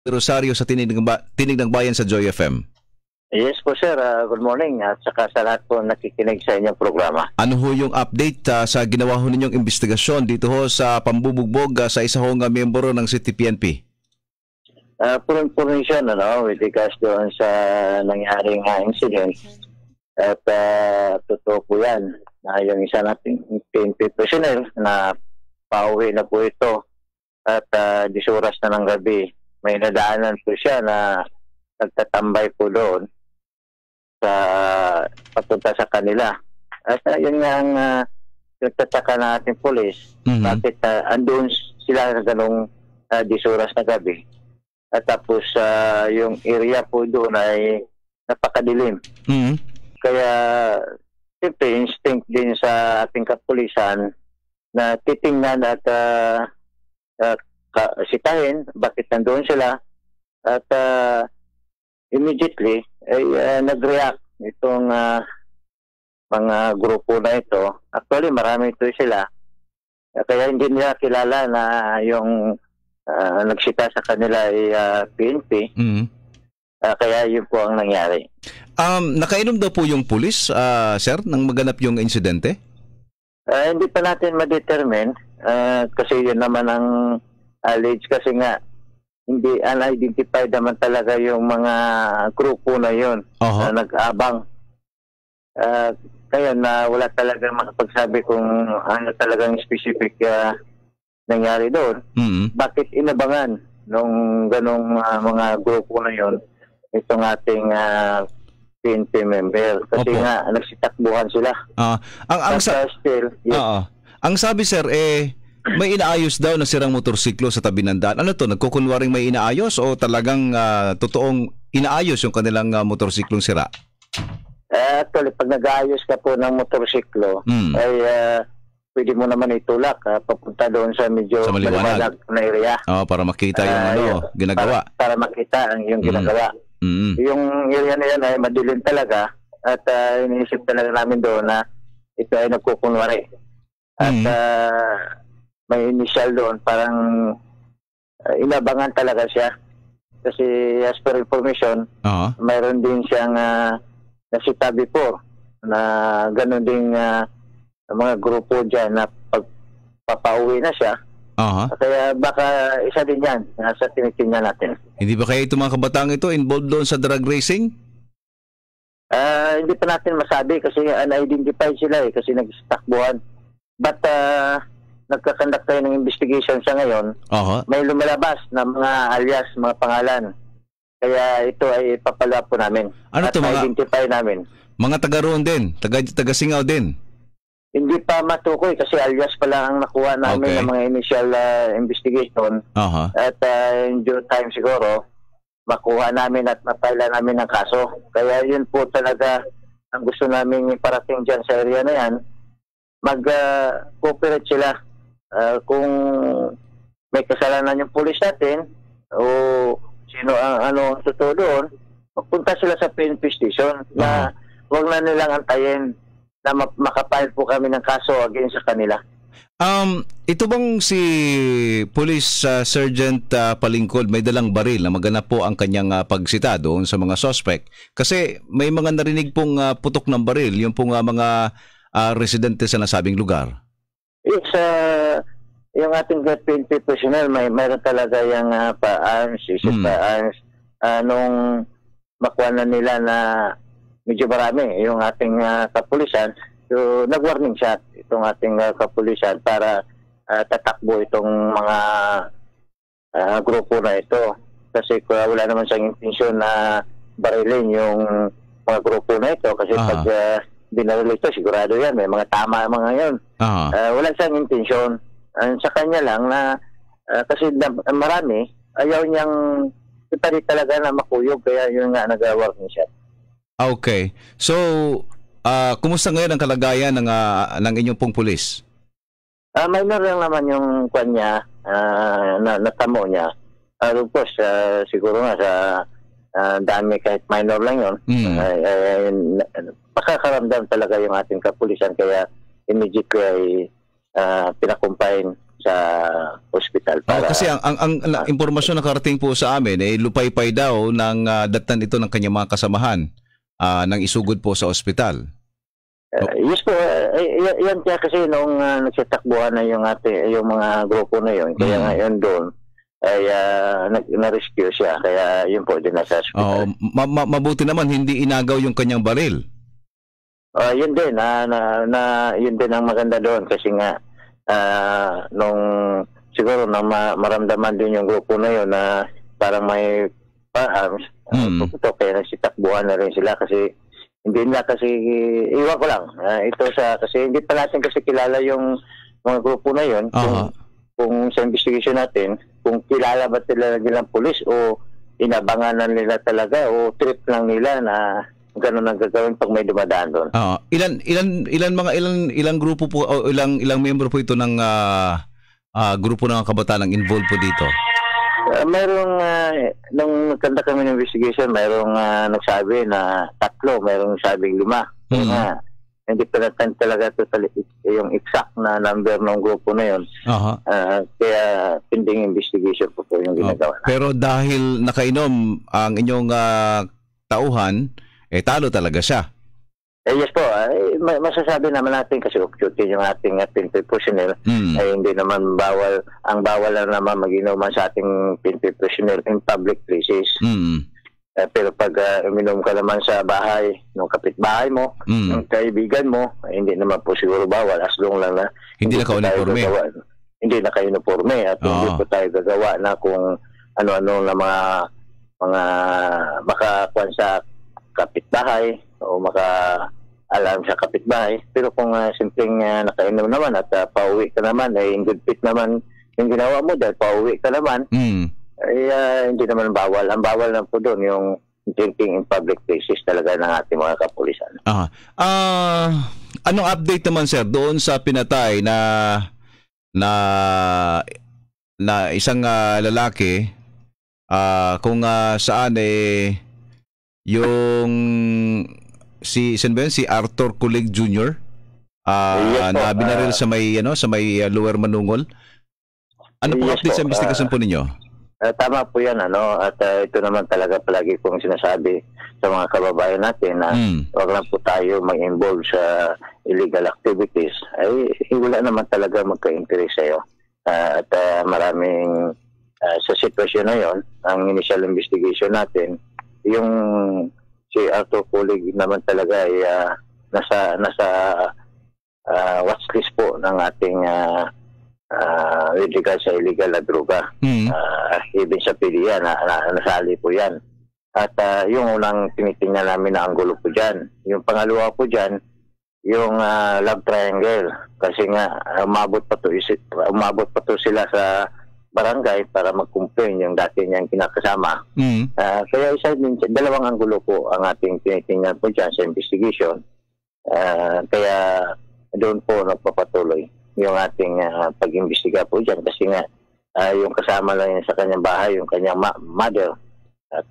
Rosario sa Tinig ng Bayan sa Joy FM. Yes po sir, good morning at saka sa lahat po nakikinig sa inyong programa. Ano ho yung update sa ginawa ho ninyong investigasyon dito ho sa pambubugbog sa isa hong miyembro ng City PNP? Purun siya with regards doon sa nangyaring incident at totoo po yan na yung isa nating PNP personnel na pauwi na po ito at 10 oras na ng gabi. May nadaanan po siya na nagtatambay po doon sa papunta sa kanila. At yun nga ang nagtataka na ating polis. Bakit andun sila sa ganong 10 oras na gabi. At tapos yung area po doon ay napakadilim. Kaya siyempre instinct din sa ating kapulisan na titingnan at sitahin bakit nandoon sila at immediately ay nag-react itong mga grupo na ito. Actually marami ito sila kaya hindi nila kilala na yung nagsita sa kanila ay PNP. Kaya yun po ang nangyari. Nakainom daw po yung pulis, sir, nang maganap yung insidente? Hindi pa natin ma-determine kasi yun naman ang alleged kasi nga hindi unidentified naman talaga yung mga grupo na yun na nag-abang. Kaya na wala talaga makapagsabi kung ano talagang specific nangyari doon. Bakit inabangan nung ganong mga grupo na yun itong ating PNP member? Kasi nga nagsitakbuhan sila. Ang sabi sir, may inaayos daw na sirang motorsiklo sa tabi ng daan. Ano to? Nagkukunwaring may inaayos o talagang totoong inaayos yung kanilang motorsiklong sira? Actually, pag nag-aayos ka po ng motorsiklo, ay pwede mo naman itulak papunta doon sa medyo maliwanag na area. Para makita yung ginagawa. Para makita ang yung ginagawa. Yung area na yan ay madilim talaga at iniisip talaga namin doon na ito ay nagkukunwari. At may initial doon, parang inabangan talaga siya. Kasi as per information, mayroon din siyang nasita before na gano'n din mga grupo dyan na pagpapauwi na siya. Kaya baka isa din yan nasa tinitingnan natin. Hindi ba kaya itong mga kabataan ito involved doon sa drug racing? Hindi pa natin masabi kasi unidentified sila kasi nagsitakbuhan. But nagkakandak tayo ng investigation sa ngayon. May lumalabas na mga alias, mga pangalan. Kaya ito ay papala po namin. Ano at to, identify namin. Mga taga roon din? Taga-Singaw din? Hindi pa matukoy kasi alias pa lang ang nakuha namin ng mga initial investigation. At in due time siguro, makuha namin at mapaila namin ng kaso. Kaya yun po talaga ang gusto namin iparating dyan sa area na yan. Mag-cooperate sila. Kung may kasalanan yung pulis natin o sino ang totoo doon, magpunta sila sa PNP station na huwag na nilang antayin na makapile po kami ng kaso against sa kanila. Ito bang si Police Sergeant Palingkod may dalang baril na maganap po ang kanyang pagsita doon sa mga suspect? Kasi may mga narinig pong putok ng baril, yung pong mga residente sa nasabing lugar. It's yung ating PNP personnel mayroon talaga yung pa-arms, pa-arms nung makuha na nila na medyo marami yung ating kapulisan. So nag-warning shot itong ating kapulisan para tatakbo itong mga grupo na ito. Kasi wala naman siyang intensyon na barilin yung mga grupo na ito kasi pag binaril ito, sigurado yan. May mga tama mga yun. Wala siyang intensyon. Sa kanya lang na kasi marami, ayaw niyang ipari talaga na makuyog. Kaya yun nga nag-warning shot. Okay. So, kumusta ngayon ang kalagayan ng inyong pong pulis? Minor lang naman yung kanya, natamo niya. Of course, siguro nga sa dami kahit minor lang yun. Makakaramdam talaga yung ating kapulisan kaya immediately ay pinakumpain sa ospital. Oh, kasi ang impormasyon na karating po sa amin lupay-pay daw ng datnan ito ng kanyang mga kasamahan nang isugod po sa ospital. Yes po, yan kaya kasi nung nagsitakbuhan na yung mga grupo na yun, kaya ngayon doon ay na-rescue siya, kaya yun po din nasa hospital. Mabuti naman hindi inagaw yung kanyang baril. Yun din, yun din ang maganda doon kasi nga nung siguro na maramdaman din yung grupo na yun na parang may firearms, kaya nagsitakbuhan na rin sila kasi hindi na kasi, iwan ko lang, kasi hindi pa natin kasi kilala yung mga grupo na yun, kung sa investigation natin, kung kilala ba nilang pulis o inabanganan nila talaga o trip lang nila na ganun ang gagawin pag may dumadaan doon. Ilang grupo po o ilang miyembro po ito ng grupo ng kabataan ang involved po dito? Mayroong nung nagkanda kami ng investigation, mayroong nagsabi na 3, mayroong sabing 5. Hindi pa natin talaga totally yung exact na number ng grupo na yun. Kaya pending investigation po yung ginagawa. Pero dahil nakainom ang inyong tauhan, talo talaga siya. Yes po, masasabi naman natin kasi off-duty yung ating PNP personnel ay hindi naman bawal. Ang bawal lang naman mag-inuman sa ating PNP personnel in public places. Pero pag uminom ka naman sa bahay ng kapitbahay mo, ng kaibigan mo, hindi naman po siguro bawal as long lang na hindi naka-uniforme. Hindi naka-uniforme at hindi po tayo gagawa na kung ano-ano na mga makakuan sa kapitbahay o maka-alarm sa kapitbahay. Pero kung simpleng nakainom naman at pauwi ka naman, in good faith naman yung ginawa mo dahil pauwi ka naman, hindi naman bawal. Ang bawal lang po doon yung drinking in public places talaga ng ating mga kapulisan. Anong update naman sir doon sa pinatay na isang lalaki kung saan yung si Arthur Kulig Jr. Na binaril sa may Lower Manungol. Ano po update sa investigasyon po ninyo? Tama po yan, at ito naman talaga palagi kong sinasabi sa mga kababayan natin na wag lang po tayo mag-involve sa illegal activities. Ay wala naman talaga magka-interest sa'yo. At maraming sa sitwasyon na yon, ang initial investigation natin, yung si Arthur Kulig naman talaga ay nasa watchlist po ng ating illegal sa illegal na droga. Even sa PDEA nasali po yan. At yung unang tinitingnan namin na anggulo po dyan. Yung pangalawa po dyan, yung love triangle. Kasi nga umabot pa to sila sa barangay para mag-complain yung dati niyang kinakasama. Kaya dalawang anggulo po ang ating tinitingnan po dyan sa investigation. Kaya doon po nagpapatuloy yung ating pag-imbestiga po dyan kasi nga yung kasama lang yan sa kanyang bahay, yung kanyang mother at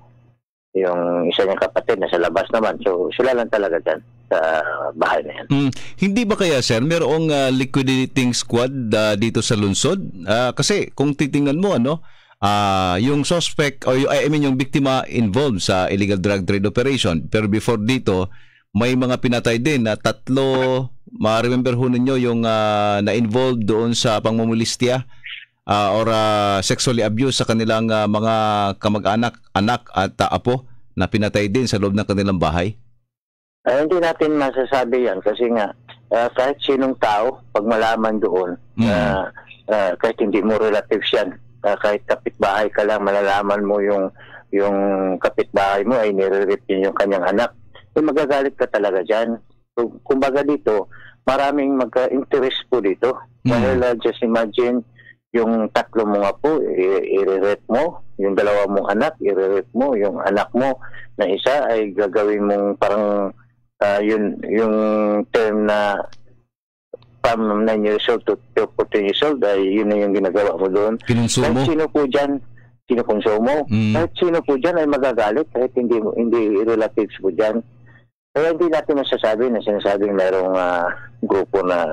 yung isa niyang kapatid na sa labas naman. So sila lang talaga dyan sa bahay na yan. Hindi ba kaya sir, merong liquidating squad dito sa lungsod? Kasi kung titingnan mo yung suspect o yung biktima involved sa illegal drug trade operation, pero before dito may mga pinatay din na 3. Ma-remember ho ninyo yung na-involved doon sa pangmumulistya or sexually abuse sa kanilang mga kamag-anak, anak at apo na pinatay din sa loob ng kanilang bahay? Hindi natin masasabi yan kasi nga kahit sinong tao, pag malaman doon, kahit hindi mo relatives yan, kahit kapitbahay ka lang, malalaman mo yung kapitbahay mo ay nire-rape yung kanyang anak, magagalit ka talaga dyan. So, kumbaga dito, maraming magka-interest po dito. Dahil just imagine, yung 3 mo nga po, i-re-rape mo, yung 2 mong anak, i-re-rape mo, yung anak mo na isa ay gagawin mong parang yung term na from 9 years old to 14 years old, ay yun na yung ginagawa mo doon. Kinonsumo? Kahit sino po dyan, kinukonsumo. Kahit sino po dyan ay magagalit, kahit hindi relatives po dyan. Kaya hindi natin masasabi na sinasabing mayroong grupo na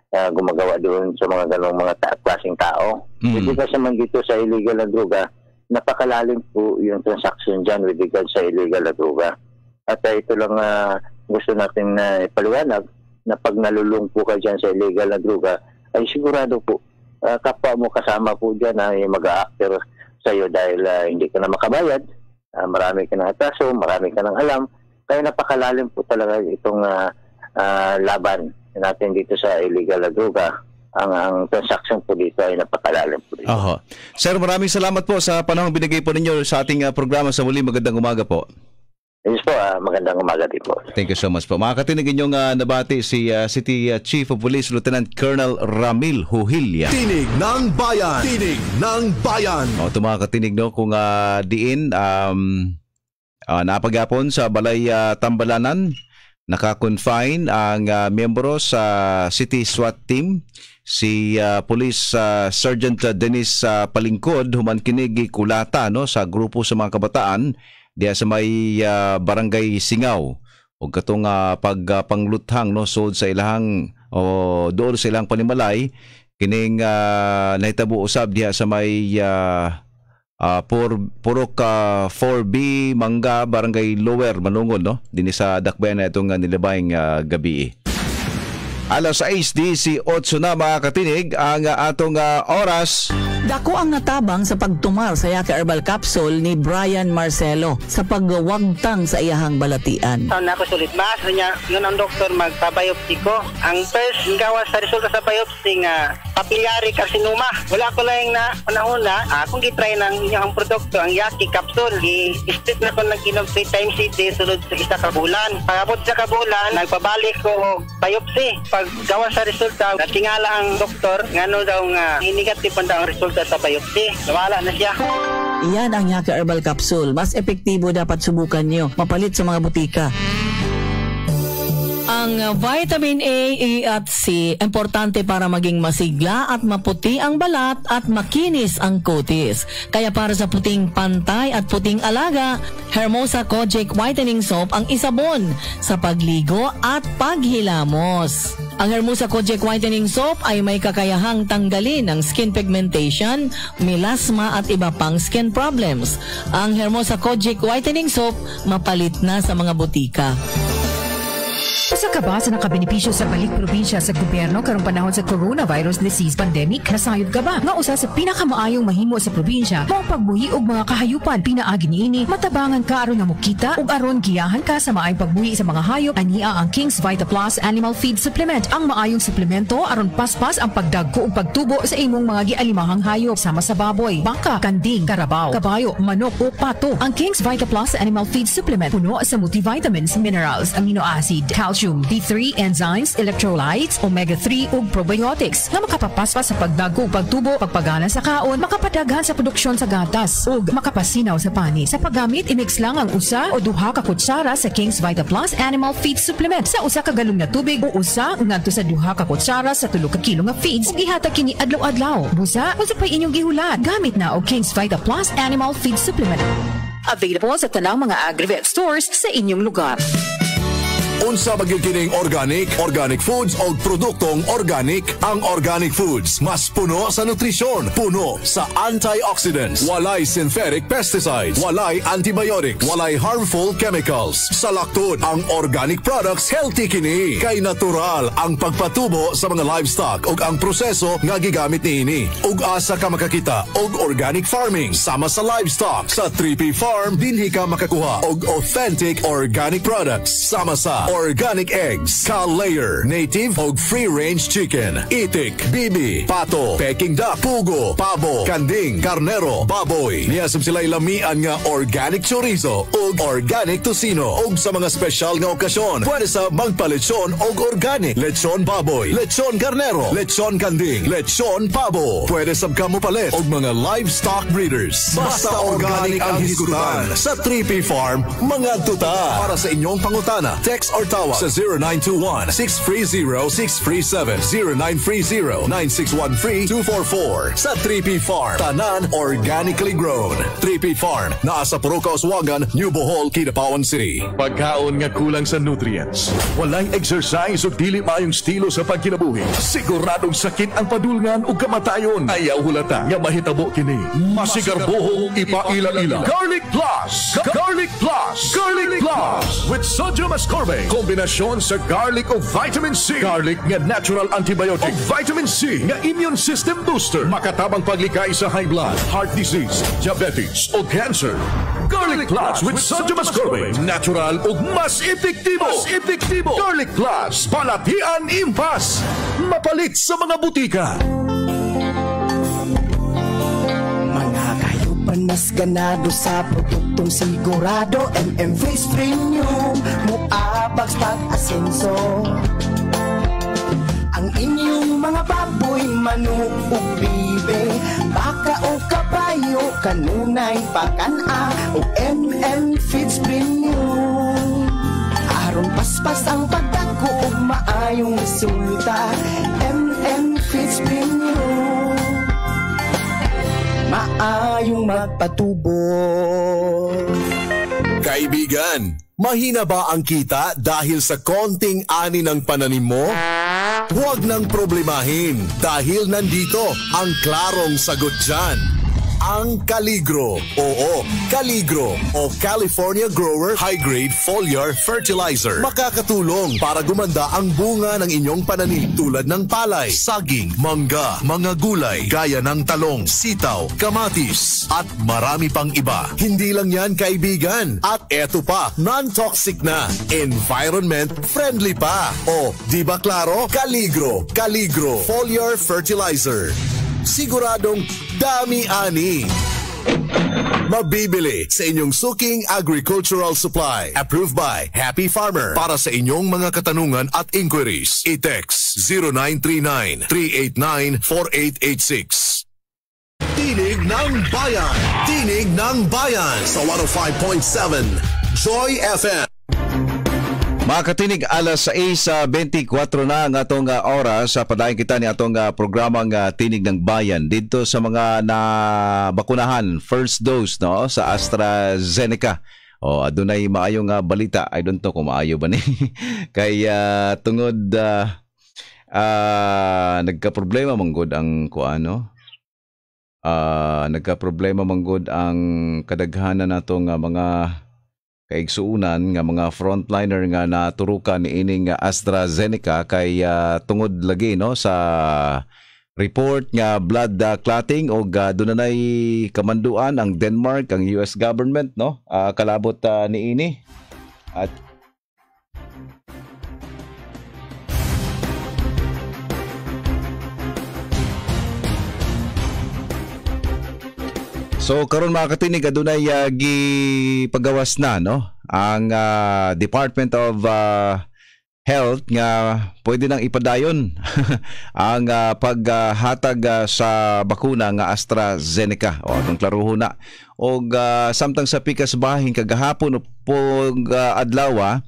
gumagawa doon sa mga ganong mga klaseng tao. With regards naman dito sa illegal na droga, napakalalim po yung transaction dyan with regards sa illegal na droga. At ito lang gusto natin na ipaliwanag na pag nalulung po ka dyan sa illegal na droga, ay sigurado po, kapwa mo kasama po dyan ay mag-a-actor sa'yo dahil hindi ka na makabayad, marami ka ng atraso, marami ka ng alam, kaya napakalalim po talaga itong laban natin dito sa illegal na droga. Ang transaction po dito ay napakalalim po dito. Sir, maraming salamat po sa panahong binigay po ninyo sa ating programa sa muli. Magandang umaga po. Yes po, magandang umaga din po. Thank you so much po. Makakatinig inyong nabati si City Chief of Police Lieutenant Colonel Ramil Huhilya. Tinig ng Bayan! Tinig ng Bayan! Ito makakatinig kung diin napagapon sa Balay Tambalanan. Naka-confine ang miyembro sa City SWAT Team, si Police Sergeant Dennis Palingkod, human kinig kulata sa grupo sa mga kabataan diya sa may Barangay Singaw. O katong pagpangluthang sod sa ilahang o doon sa ilang panimalay, kining nahitabo usab diya sa may Purok 4B Mangga Barangay Lower Manungol dinhi sa dakbayan na itong nilabayng gabi. Alas 6:18 na makakatinig ang atong oras. Dako ang natabang sa pagtumar sa Yaka Herbal Capsule ni Brian Marcelo sa pagwagtang sa iyahang balatian. Saan na ako sulit mas niya yun ang doktor magpabiopsy ko. Ang first gawa sa resulta sa biopsy nga papillary carcinoma. Wala ko lang na panahon akong gitry ng inyong produkto ang Yaki Capsule. I-split na ko nag-inom 3 times a day sulod sa isa ka bulan. Pagabot sa kabulan, nagpabalik ko biopsy. Pag gawa sa resulta, natingala ang doktor ngano daw nga negative pa daw ang resulta sa biopsy. Nawala na siya. Iyan ang Yaka Herbal Capsule. Mas epektibo dapat subukan nyo. Mapalit sa mga butika. Ang vitamin A, E at C, importante para maging masigla at maputi ang balat at makinis ang kutis. Kaya para sa puting pantay at puting alaga, Hermosa Kojic Whitening Soap ang isabon sa pagligo at paghilamos. Ang Hermosa Kojic Whitening Soap ay may kakayahang tanggalin ang skin pigmentation, melasma at iba pang skin problems. Ang Hermosa Kojic Whitening Soap mapalit na sa mga butika. Usa ka ba sa nakabenepisyo sa balik probinsya sa gobyerno karong panahon sa coronavirus disease pandemic? Nasayod ka ba? Nga usa sa pinakamaayong mahimo sa probinsya, mao pagbuhi og mga kahayupan pinaagi niini, matabangan ka aron nga mukita ug aron giyahan ka sa maayong pagbuhi sa mga hayop. Ania ang King's Vita Plus Animal Feed Supplement, ang maayong suplemento aron paspas ang pagdagko ug pagtubo sa imong mga gialimahang hayop sama sa baboy, baka, kanding, karabaw, kabayo, manok o pato. Ang King's Vita Plus Animal Feed Supplement puno sa multivitamins, minerals, amino acid, calcium, D3, enzymes, electrolytes, omega-3 ug probiotics nga makapapaspas sa pagdago ug pagtubo, pagpagana sa kaon, makapadaghan sa produksyon sa gatas ug makapasinaw sa pani. Sa paggamit, i-mix lang ang usa o duha ka kutsara sa King's Vita Plus Animal Feed Supplement sa usa ka galon nga tubig o usa ngadto sa duha ka kutsara sa 3 ka kilo nga feeds ug ihatag kini adlaw-adlaw. Busa, unsa pay inyong gihulat? Gamit na og King's Vita Plus Animal Feed Supplement. Available sa tanang mga Agrivet stores sa inyong lugar. Unsa magikining organic foods o produktong organic. Ang organic foods mas puno sa nutrisyon, puno sa antioxidants, walay synthetic pesticides, walay antibiotics, walay harmful chemicals. Sa laktod, ang organic products healthy kini kay natural ang pagpatubo sa mga livestock ug ang proseso nga gigamit niini. Ug asa ka makakita og organic farming sama sa livestock sa 3P Farm, dinhi ka makakuha og authentic organic products sama sa organic eggs, cow-layer, native o free-range chicken, itik, bibi, pato, peking duck, pugo, pabo, kanding, karnero, baboy. Niyasab sila'y lamian nga organic chorizo o organic tocino. O sa mga special nga okasyon, pwede sa magpa-lechon o organic. Lechon baboy, lechon karnero, lechon kanding, lechon pabo. Pwede sab ka mo palit o mga livestock breeders. Basta organic ang hisgutan. Sa 3P Farm, mga tuta. Para sa inyong pangutana, text or tawag sa 0921-630-637, 0930-961-3244. Sa 3P Farm, tanan organically grown. 3P Farm, naa sa Puruca, Oswagan, New Bohol, Kidapawan City. Pagkaon nga kulang sa nutrients, walay exercise o dili maayong estilo sa pagkinabuhi, siguradong sakit ang padulngan o kamatayon. Ayaw hulata nga mahitabo kini. Masigarbohong ipaila-ila. Garlic Plus! Garlic Plus! Garlic Plus! With sodium ascorbate. Kombinasyon sa garlic o vitamin C. Garlic nga natural antibiotic. O vitamin C nga immune system booster. Makatabang paglikay sa high blood, heart disease, diabetes o cancer. Garlic Plus with sodium ascorbate. Natural o mas epektibo. Garlic Plus. Palatian impas. Mapalit sa mga butika. Panas ganado sa produktong sigurado, MMV's Premium Muabags pag-asenso. Ang inyong mga baboy, manok o bibe, baka o kabayo, kanunay pakana o Feeds Premium. Aron paspas ang pagdako o maayong resulta, Feeds Premium. Maayong magpatubo. Kaibigan, mahina ba ang kita dahil sa konting ani ng pananim mo? Huwag nang problemahin dahil nandito ang klarong sagot dyan. Ang Caligro. Oo, Caligro o California Grower High Grade Foliar Fertilizer. Makakatulong para gumanda ang bunga ng inyong pananim tulad ng palay, saging, mangga, mga gulay, gaya ng talong, sitaw, kamatis, at marami pang iba. Hindi lang yan, kaibigan. At eto pa, non-toxic na, environment friendly pa. O, di ba klaro? Caligro Foliar Fertilizer. Siguradong dami-ani. Mabibili sa inyong suking agricultural supply. Approved by Happy Farmer. Para sa inyong mga katanungan at inquiries, i-text 0939-389-4886. Tinig ng Bayan. Tinig ng Bayan sa 105.7 Joy FM. Mga katinig, alas 6:24 na ang atong oras sa padayon kita ni atong programang Tinig ng Bayan dito sa mga nabakunahan first dose no sa AstraZeneca. O adunay maayong balita. I don't know kung maayo ba ni. Kaya tungod nagka-problema manggod ang kuano. Nagka-problema manggod ang kadaghanan natong mga kaigsuunan nga mga frontliner nga naturukan ni ining AstraZeneca kay tungod lagi no sa report nga blood clotting o dunay kamanduan ang Denmark, ang US government no kalabot ni ini at so karon mga katinig adunay gipagawas na no ang Department of Health nga pwede nang ipadayon ang paghatag sa bakuna nga AstraZeneca o atong klaruhon na og samtang sa pikas bahin kagahapon pog adlaw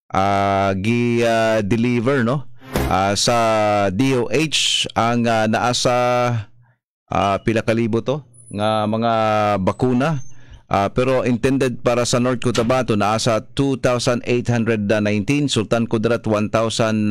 gi-deliver no sa DOH ang naasa pila ka libo to nga mga bakuna pero intended para sa North Cotabato naasa 2,819, Sultan Kudarat 1,050,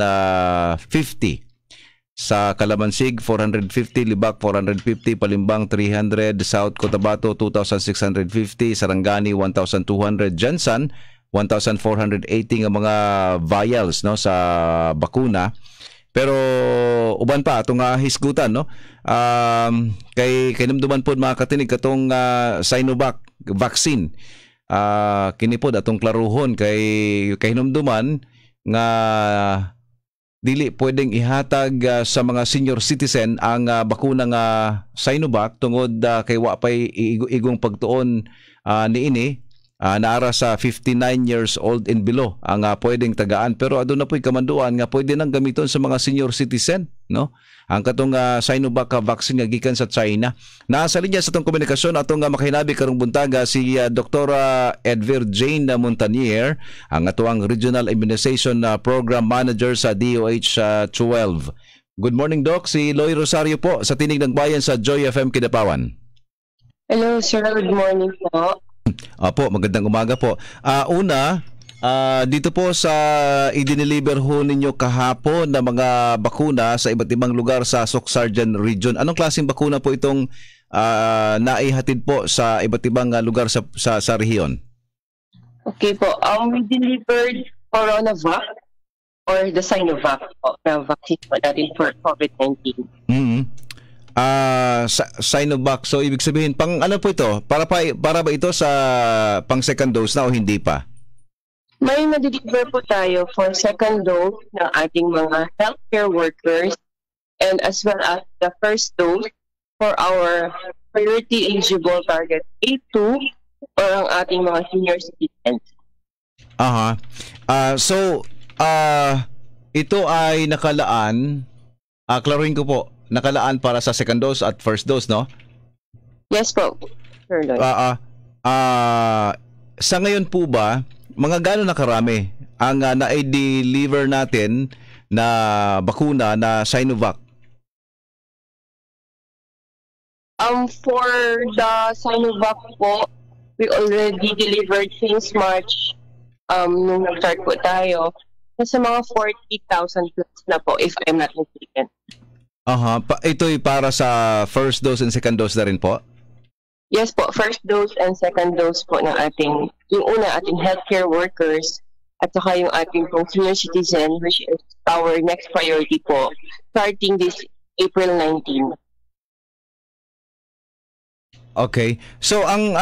sa Calamansig 450, Libak 450, Palimbang 300, South Cotabato 2,650, Sarangani 1,200, Jansan 1,480 nga mga vials no sa bakuna. Pero uban pa atong hisgutan no kay kinumduman pod mga katinig katong Sinovac vaccine kini pod atong klaruhon kay hinumduman nga dili pwedeng ihatag sa mga senior citizen ang bakuna nga Sinovac tungod kay wa pay igong pagtuon niini. Naara sa 59 years old and below ang pwedeng tagaan pero aduna po'y kamanduan nga pwede nang gamiton sa mga senior citizen no? Ang katong Sinovac vaccine nga gikan sa China. Nasa linya sa tong komunikasyon atong makahinabi karong buntaga si Dr. Edvir Jane Montanier, ang atuang Regional Immunization Program Manager sa DOH 12. Good morning, Doc. Si Loy Rosario po sa Tinig ng Bayan sa Joy FM Kidapawan. Hello, sir. Good morning po. Opo, magandang umaga po. Dito po sa i-deliver ho ninyo kahapon na mga bakuna sa iba't ibang lugar sa Soc-Sargen Region. Anong klaseng bakuna po itong naihatid po sa iba't ibang lugar sa rehiyon? Okay po. We delivered CoronaVac or the Sinovac na vaccine po natin for COVID-19. Sinovac. So ibig sabihin, pang ano po ito? Para ba ito sa pang second dose na o hindi pa? May na-deliver po tayo for second dose ng ating mga healthcare workers and as well as the first dose for our priority eligible target A2 or ang ating mga senior citizens. Ito ay nakalaan, klaruhin ko po, nakalaan para sa second dose at first dose, no? Yes po. Sure, sa ngayon po ba, mga gano'n na karami ang na-deliver natin na bakuna na Sinovac? For the Sinovac po, we already delivered since March nung nag-start po tayo. Nasa mga 40,000 plus na po, if I'm not mistaken. Ito'y para sa first dose and second dose na rin po? Yes po, first dose and second dose po ng ating, yung una ating healthcare workers at saka yung ating pong senior citizen, which is our next priority po, starting this April 19. Okay. So ang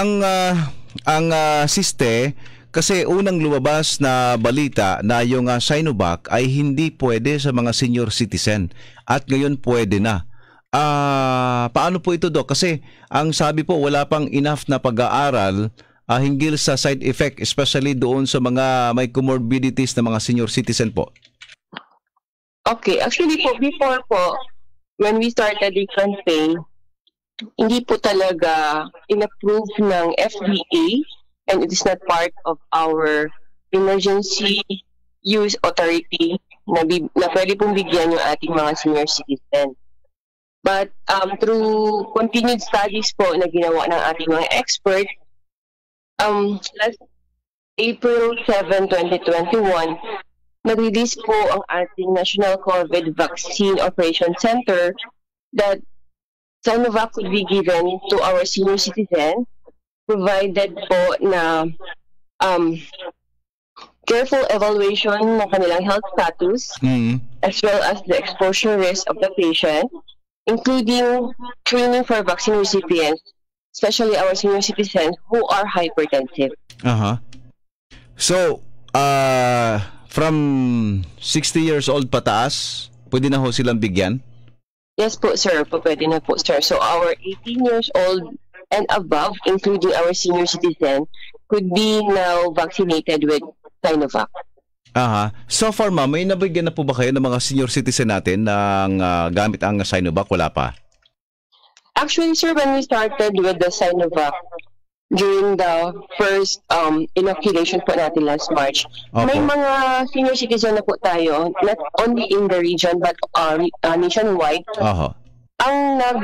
siste, kasi unang lumabas na balita na yung Sinovac ay hindi pwede sa mga senior citizen at ngayon pwede na. Paano po ito, Doc? Kasi ang sabi po wala pang enough na pag-aaral hinggil sa side effect, especially doon sa mga may comorbidities na mga senior citizen po. Okay, actually po, before po, when we started the campaign, hindi po talaga in-approve ng FDA and it is not part of our emergency use authority na pwede pong bigyan yung ating mga senior citizen. But through continued studies po na ginawa ng ating mga expert, last April 7, 2021, na-release po ang ating National COVID Vaccine Operation Center that Sinovac could be given to our senior citizen provided po na careful evaluation ng kanilang health status as well as the exposure risk of the patient, including screening for vaccine recipients, especially our senior citizens who are hypertensive. So, from 60 years old pataas, pwede na ho silang bigyan? Yes po, sir. Pwede na po, sir. So, our 18 years old and above, including our senior citizen, could be now vaccinated with Sinovac. So far, ma'am, may nabigyan na po ba kayo ng mga senior citizen natin ng gamit ang Sinovac? Wala pa? Actually, sir, when we started with the Sinovac, during the first inoculation po natin last March, may mga senior citizen na po tayo, not only in the region but nationwide. Ang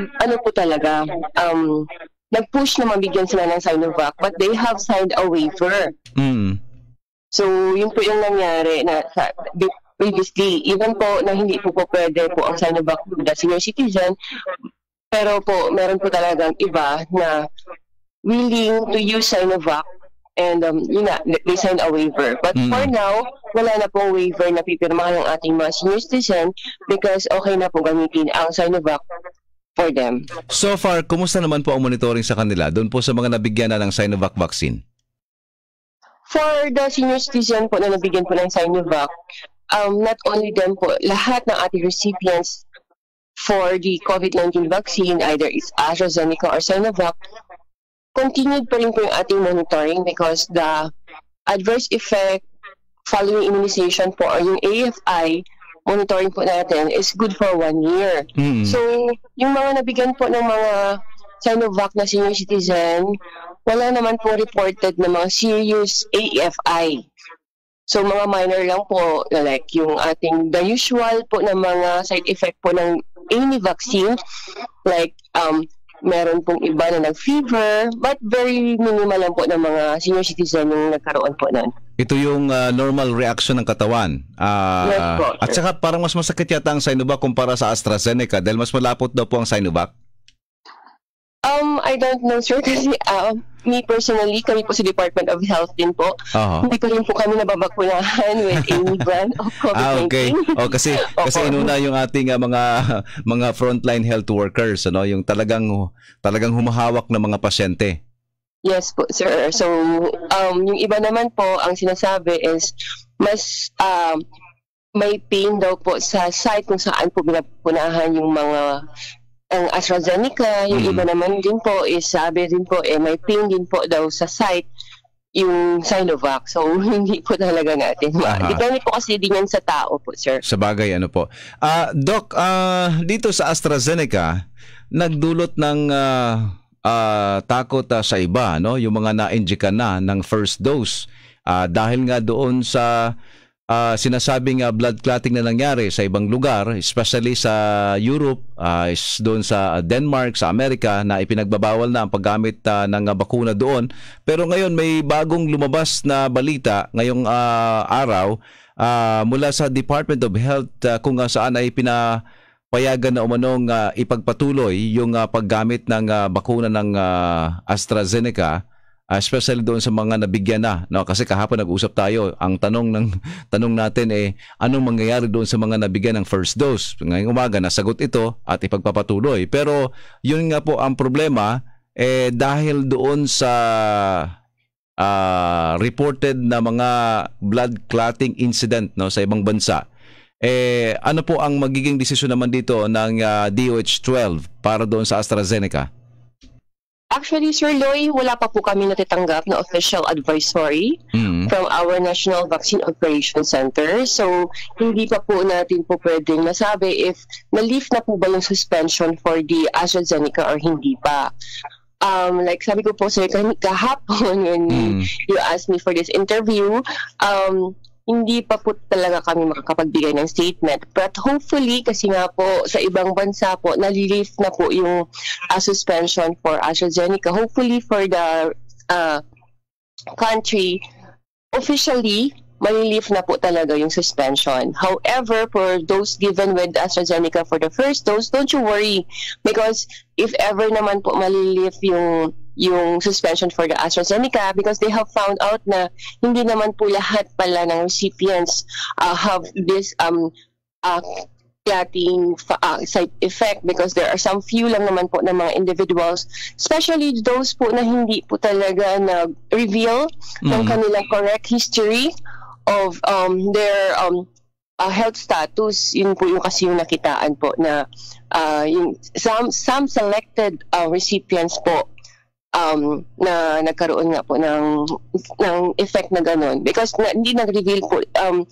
nag-push na mabigyan sila ng Sinovac, but they have signed a waiver. So, yun po yung nangyari na previously, even po na hindi po pwede po ang Sinovac with the senior citizen, pero po, meron po talagang iba na willing to use Sinovac and they signed a waiver. But for now, wala na pong waiver na pipirmahan ng ating mga senior citizen because okay na po gamitin ang Sinovac for them. So far, kumusta naman po ang monitoring sa kanila doon po sa mga nabigyan na ng Sinovac vaccine? For the senior citizen po na nabigyan po ng Sinovac, not only them po, lahat ng ating recipients for the COVID-19 vaccine, either it's AstraZeneca or Sinovac, continued pa rin po yung ating monitoring because the adverse effect following immunization po or yung AFI monitoring po natin is good for 1 year. So, yung mga nabigyan po ng mga Sinovac na senior citizen, wala naman po reported na mga serious AFI. So, mga minor lang po, like yung the usual po na mga side effect po ng any vaccine, like meron pong iba na nag-fever, but very minimal lang po ng mga senior citizen yung nagkaroon po nun. Ito yung normal reaction ng katawan. Yes po, at saka parang mas masakit yata ang Sinovac kumpara sa AstraZeneca dahil mas malapot daw po ang Sinovac. I don't know, sir, kasi me personally, kami po sa Department of Health din po. Hindi pa rin po kami nababakunahan with any brand of COVID-19. Okay. Kasi inuna yung ating mga frontline health workers, ano, yung talagang humahawak ng mga pasyente. Yes po, sir. So, yung iba naman po, ang sinasabi is mas may pain daw po sa site kung saan po binapunahan yung mga ang AstraZeneca, yung iba naman din po is sabi din po may pain din po daw sa site yung Sinovac. So hindi po talaga natin. Depende po kasi din yan sa tao po, sir. Sa bagay, ano po. Doc, dito sa AstraZeneca, nagdulot ng takot sa iba, no? Yung mga na-injectan na ng first dose. Dahil nga doon sa sinasabing blood clotting na nangyari sa ibang lugar, especially sa Europe, doon sa Denmark, sa Amerika, na ipinagbabawal na ang paggamit ng bakuna doon. Pero ngayon may bagong lumabas na balita ngayong araw mula sa Department of Health kung saan ay pinapayagan na umanong ipagpatuloy yung paggamit ng bakuna ng AstraZeneca. Especially doon sa mga nabigyan na, no? Kasi kahapon nag-usap tayo, ang tanong natin anong mangyayari doon sa mga nabigyan ng first dose. Ngayong umaga nasagot ito at ipagpapatuloy. Pero yun nga po ang problema, dahil doon sa reported na mga blood clotting incident, no, sa ibang bansa. Ano po ang magiging desisyon naman dito ng DOH-12 para doon sa AstraZeneca? Actually, Sir Loy, wala pa po kami natitanggap na official advisory from our National Vaccine Operation Center. So, hindi pa po natin po pwedeng masabi if na-lift na po ba yung suspension for the AstraZeneca or hindi pa. Like sabi ko po, sir, kahapon when you asked me for this interview, hindi pa po talaga kami makakapagbigay ng statement. But hopefully, kasi nga po sa ibang bansa po, nalilift na po yung suspension for AstraZeneca. Hopefully for the country, officially, malilift na po talaga yung suspension. However, for those given with AstraZeneca for the first dose, don't you worry. Because if ever naman po malilift yung suspension for the AstraZeneca, because they have found out na hindi naman po lahat pala ng recipients have this clotting side effect, because there are some few lang naman po ng mga individuals, especially those po na hindi po talaga nag-reveal ng kanilang correct history of their health status. Yun po yung kasi yung nakitaan po na yung some selected recipients po na nagkaroon nga po ng effect na ganun, because hindi nag-reveal po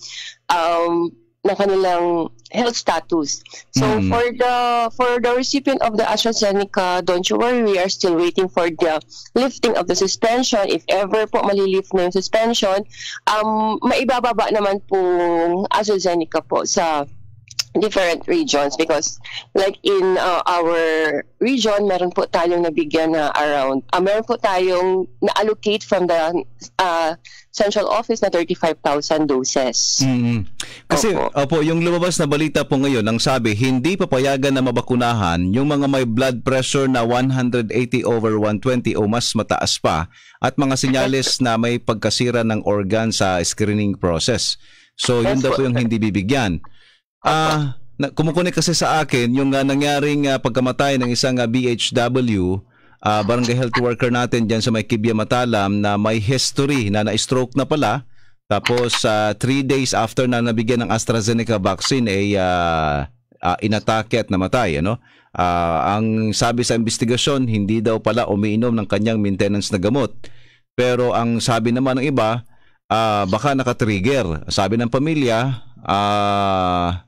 na kanilang health status. So for the recipient of the AstraZeneca, don't you worry, we are still waiting for the lifting of the suspension. If ever po malilift na yung suspension, maibababa naman po AstraZeneca po sa different regions, because like in our region, meron po tayong nabigyan na around, meron po tayong na-allocate from the central office na 35,000 doses. Kasi opo, yung lumabas na balita po ngayon, ang sabi, hindi papayagan na mabakunahan yung mga may blood pressure na 180/120 o mas mataas pa, at mga senyales na may pagkasira ng organ sa screening process. So yun daw po yung hindi bibigyan. Kumukunik kasi sa akin yung nangyaring pagkamatay ng isang BHW, barangay health worker natin dyan sa may Kibya Matalam, na may history na na-stroke na pala. Tapos 3 days after na nabigyan ng AstraZeneca vaccine inatake at namatay, ano? Ang sabi sa investigasyon, hindi daw pala umiinom ng kanyang maintenance na gamot. Pero ang sabi naman ng iba, baka nakatrigger. Sabi ng pamilya,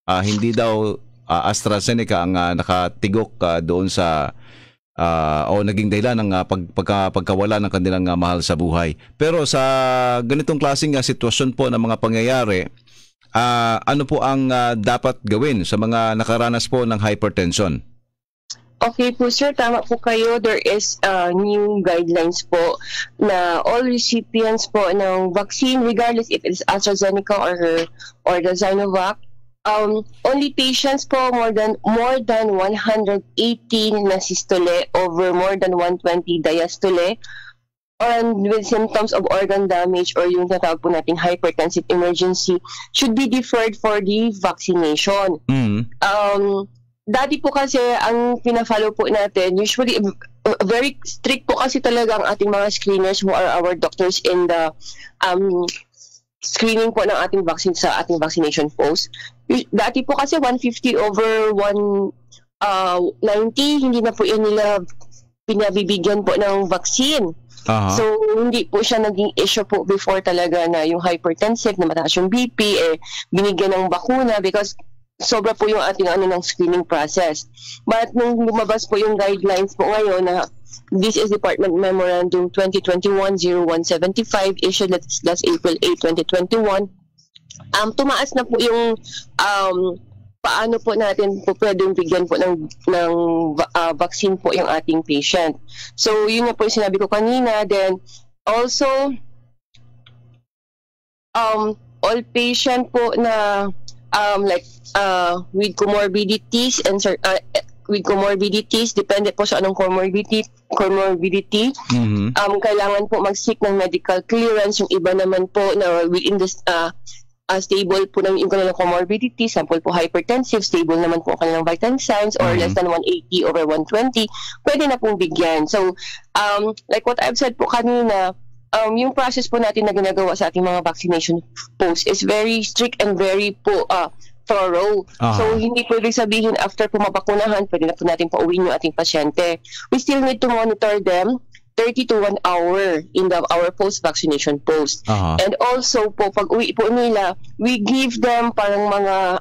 hindi daw AstraZeneca ang nakatigok doon sa o naging dahilan ng pagkawala ng kanilang mahal sa buhay. Pero sa ganitong klaseng sitwasyon po ng mga pangyayari, ano po ang dapat gawin sa mga nakaranas po ng hypertension? Okay po sir, tama po kayo. There is new guidelines po na all recipients po ng vaccine, regardless if it's AstraZeneca or the Sinovac, only patients po more than 118 na systole over more than 120 diastole and with symptoms of organ damage or yung tatawag po nating hypertensive emergency should be deferred for the vaccination. Dati po kasi ang pina-follow po natin, usually very strict po kasi talaga ang ating mga screeners who are our doctors in the screening po ng ating vaccine sa ating vaccination post. Dati po kasi 150 over 190, hindi na po yan nila pinabibigyan po ng vaccine. So hindi po siya naging issue po before talaga na yung hypertensive, na mataas yung BP, binigyan ng bakuna because sobra po yung ating ng screening process. But nung lumabas po yung guidelines po ngayon na this is Department Memorandum 2021-0175 issued last April 8, 2021, tumaas na po yung paano po natin po pwedeng bigyan po ng vaccine po yung ating patient. So yun na po yung sinabi ko kanina. Then also all patient po na with comorbidities and depende po sa anong comorbidity, kailangan po mag-seek ng medical clearance. Yung iba naman po na within the stable po ng yung kanilang comorbidity, sample po hypertensive, stable naman po ang kanilang vital signs or less than 180 over 120, pwede na pong bigyan. So like what I've said po kanina, yung process po natin na ginagawa sa ating mga vaccination post is very strict and very po thorough. So hindi pwede sabihin after po mabakunahan, pwede na po natin pauwiin yung ating pasyente. We still need to monitor them 30 to 1 hour in our post-vaccination post. And also po, pag uwi po nila, we give them parang mga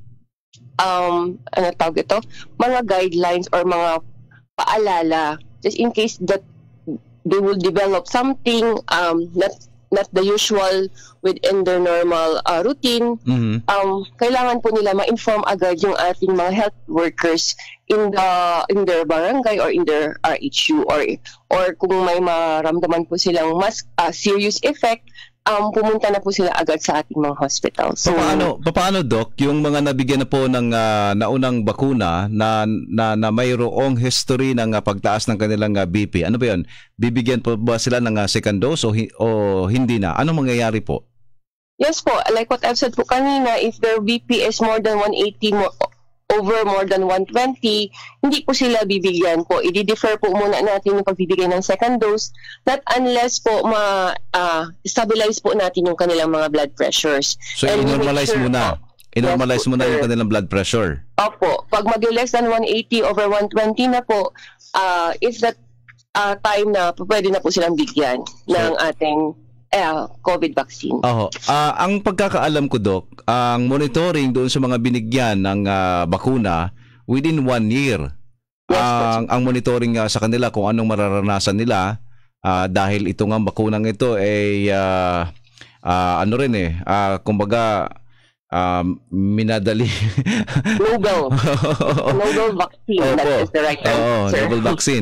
ano tawag ito? Mga guidelines or mga paalala just in case that they will develop something not the usual within their normal routine. Kailangan po nila ma-inform agad yung ating mga health workers in their barangay or in their RHU or kung may maramdaman po silang mas serious effect, pumunta na po sila agad sa ating mga hospital. So, paano Doc, yung mga nabigyan na po ng naunang bakuna na mayroong history ng pagtaas ng kanilang BP, ano ba yun? Bibigyan po ba sila ng second dose o hindi na? Anong mangyayari po? Yes po, like what I've said po kanina, if their BP is more than 180 over more than 120, hindi po sila bibigyan po. I-defer po muna natin yung pagbibigay ng second dose, not unless po stabilize po natin yung kanilang mga blood pressures. So i-normalize muna. I-normalize muna yung kanilang blood pressure. Opo. Pag mag-less than 180 over 120 na po, is that time na pwede na po silang bigyan ng ating COVID vaccine. Ang pagkakaalam ko, Doc, ang monitoring doon sa mga binigyan ng bakuna within 1 year. Ang monitoring sa kanila kung anong mararanasan nila dahil ito nga bakunang ito ay ano rin kumbaga minadali. Novel vaccine. That is the right answer. Novel vaccine.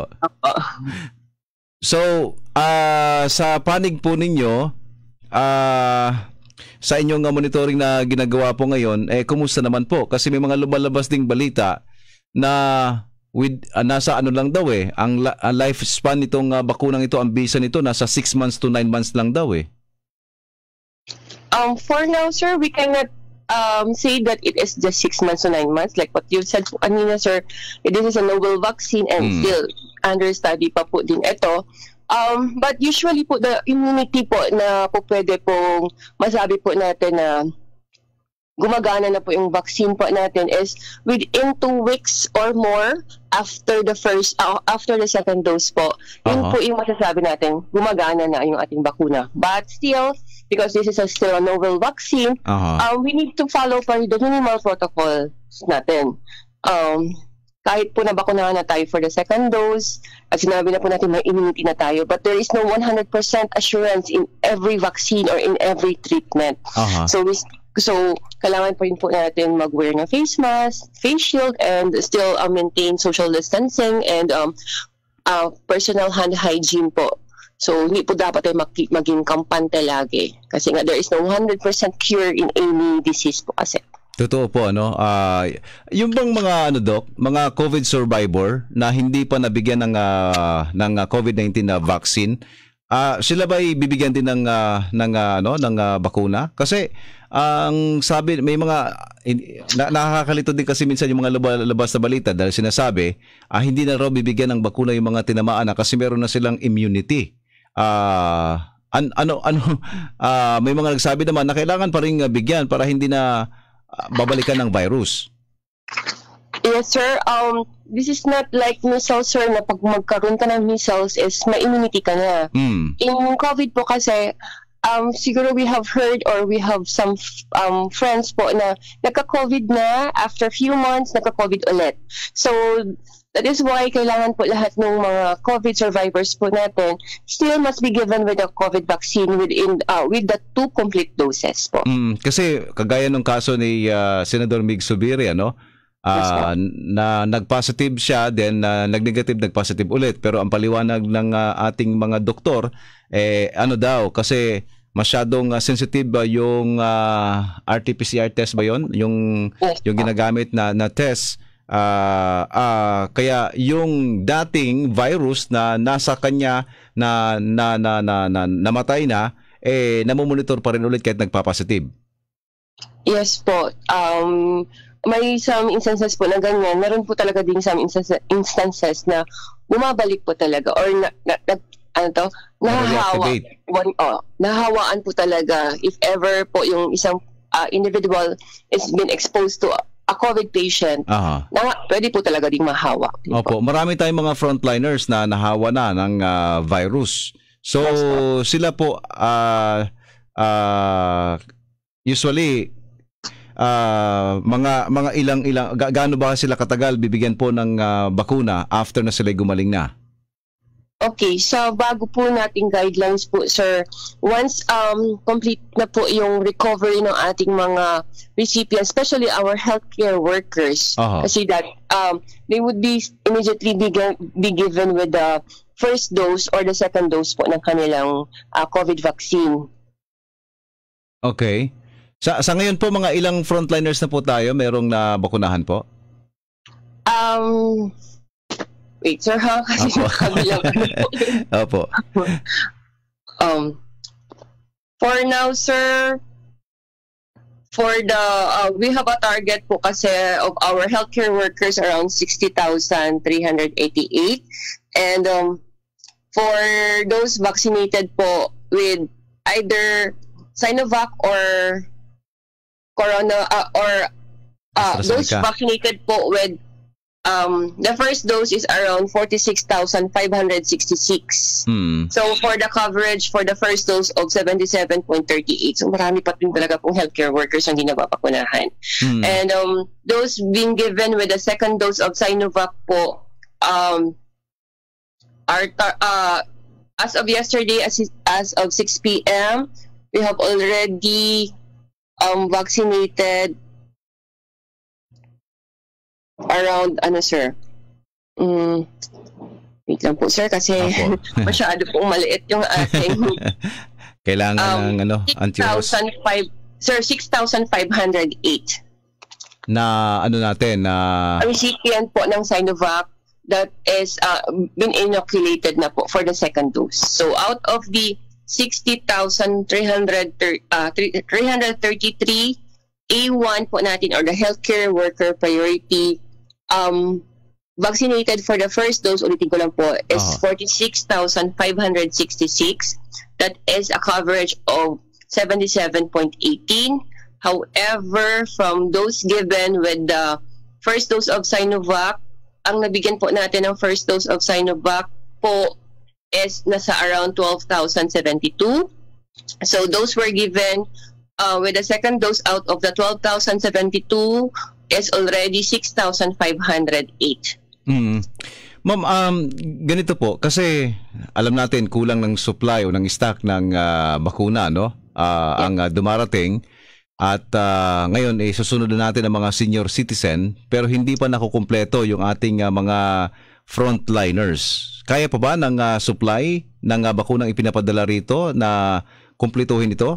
So, sa panig po ninyo, sa inyong monitoring na ginagawa po ngayon, kumusta naman po? Kasi may mga lumalabas ding balita na nasa ano lang daw ang lifespan nitong bakunang ito, ang bisa nito, nasa 6 months to 9 months lang daw For now, sir, we cannot say that it is just 6 months to 9 months. Like what you said po kanina, sir, this is a novel vaccine and still under study pa po din ito. But usually po, the immunity po na po pwede pong masabi po natin na gumagana na po yung vaccine po natin is within 2 weeks or more after the second dose po. Yun po yung masasabi natin, gumagana na yung ating bakuna. But still, because this is still a novel vaccine, we need to follow pa rin the minimal protocols natin. Kahit po nabakunahan na tayo for the second dose, at sinabi na po natin may immunity na tayo, but there is no 100% assurance in every vaccine or in every treatment. So kailangan pa rin po natin mag-wear ng face mask, face shield, and still maintain social distancing and personal hand hygiene po. So hindi po dapat tayo maging kampante lagi. Kasi nga there is no 100% cure in any disease po kasi. Totoo po, ano? Yung bang mga mga COVID survivor na hindi pa nabigyan ng COVID-19 na vaccine, sila ba bibigyan din ng bakuna? Kasi ang sabi, may mga nakakalito din kasi minsan yung mga labas na balita dahil sinasabi, hindi na raw bibigyan ng bakuna yung mga tinamaan na kasi meron na silang immunity. May mga nagsabi naman na kailangan pa rin bigyan para hindi na babalikan ng virus. Yes, sir. This is not like measles, sir, na pag magkaroon ka ng measles is ma-immunity ka na. In COVID po kasi, siguro we have heard or we have some friends po na nagka-COVID na, after few months, nagka-COVID ulit. So, that is why kailangan po lahat ng mga COVID survivors po natin still must be given with a COVID vaccine with the 2 complete doses po. Kasi kagaya ng kaso ni Senador Mig Zubiri, na nag-positive siya, then nag-negative, nag-positive ulit. Pero ang paliwanag ng ating mga doktor, kasi masyadong sensitive yung RT-PCR test ba yon? Yung ginagamit na test. Kaya yung dating virus na nasa kanya na namatay na, namomonitor pa rin ulit kahit nagpa-positive. Yes po. May some instances po na ganyan. Meron po talaga din some instances na bumabalik po talaga or nahahawaan po talaga if ever po yung isang individual is been exposed to a COVID patient, pwede po talaga ding mahawa. Opo, marami tayong mga frontliners na nahawa na ng virus. So, sila po, usually, mga ilang gaano ba sila katagal bibigyan po ng bakuna after na sila gumaling na? Okay, so bago po nating guidelines po, sir, once complete na po yung recovery ng ating mga recipients, especially our healthcare workers, kasi that they would be immediately be given with the first dose or the second dose po ng kanilang COVID vaccine. Okay. Sa ngayon po, mga ilang frontliners na po tayo merong nabakunahan po? Wait, sir, kasi kabilang Opo. For now, sir, for the we have a target po kasi of our healthcare workers around 60,388, and for those vaccinated po with either Sinovac or Corona those vaccinated po with the first dose is around 46,566. So for the coverage for the first dose of 77.38. So marami pa rin talaga pong healthcare workers ang hindi napapakunahan. And those being given with the second dose of Sinovac po as of yesterday, as of 6 p.m., we have already vaccinated around, sir? Wait lang po, sir, kasi masyado pong maliit yung ating kailangan ng antivirus. 6,508 na natin na recipient po ng Sinovac that is been inoculated na po for the second dose. So out of the 60,333 A1 po natin or the healthcare worker priority vaccinated for the first dose, ulitin ko lang po, is 46,566. That is a coverage of 77.18. However, from those given with the first dose of Sinovac, ang nabigyan po natin ng first dose of Sinovac po is nasa around 12,072. So those were given with the second dose out of the 12,072 is already 6,508. Ma'am, ganito po, kasi alam natin kulang ng supply o ng stock ng bakuna, no? Ang dumarating. At ngayon, susunod na natin ang mga senior citizen, pero hindi pa nakukumpleto yung ating mga frontliners. Kaya pa ba ng supply ng bakunang ipinapadala rito na kumpletuhin ito?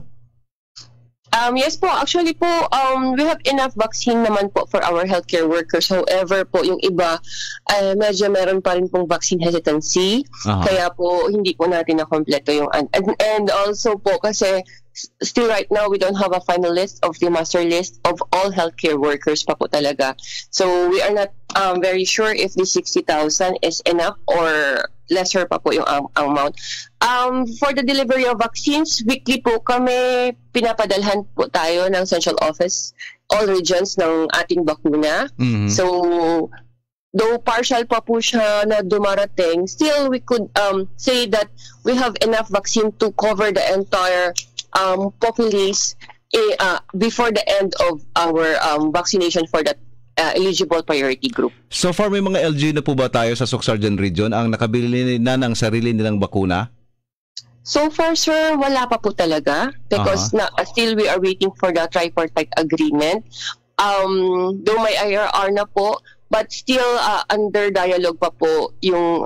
Yes po, actually po, we have enough vaccine naman po for our healthcare workers. However po, yung iba, medyo meron pa rin pong vaccine hesitancy. Kaya po, hindi po natin na-kompleto yung... And also po, kasi still right now, we don't have a final list of the master list of all healthcare workers pa po talaga. So, we are not very sure if the 60,000 is enough or lesser pa po yung amount. For the delivery of vaccines, weekly po kami pinapadalhan po tayo ng central office, all regions ng ating bakuna. So, though partial pa po siya na dumarating, still we could say that we have enough vaccine to cover the entire populace before the end of our vaccination for that eligible priority group. So far, may mga LG na po ba tayo sa Sorsogon Region ang nakabili na ng sarili nilang bakuna? So far, sir, wala pa po talaga because still we are waiting for the tripartite agreement. Though may IRR na po, but still under dialogue pa po yung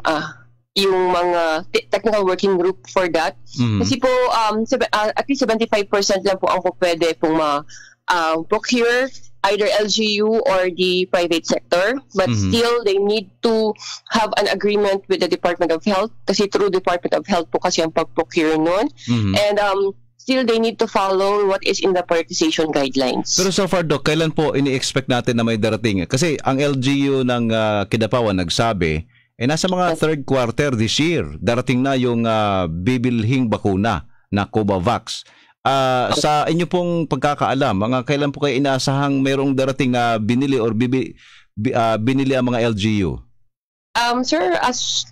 mga technical working group for that. Kasi po, at least 75% lang po ang pwede pong procure either LGU or the private sector. But still, they need to have an agreement with the Department of Health kasi through Department of Health po kasi ang pag-procure nun. And still, they need to follow what is in the prioritization guidelines. Pero so far, Doc, kailan po ini-expect natin na may darating? Kasi ang LGU ng Kidapawan nagsabi, nasa mga third quarter this year, darating na yung bibilhing bakuna na Covovax. Sa inyo pong pagkakaalam, mga kailan po kayo inaasahang mayroong darating na binili or binili ang mga LGU? Sir, as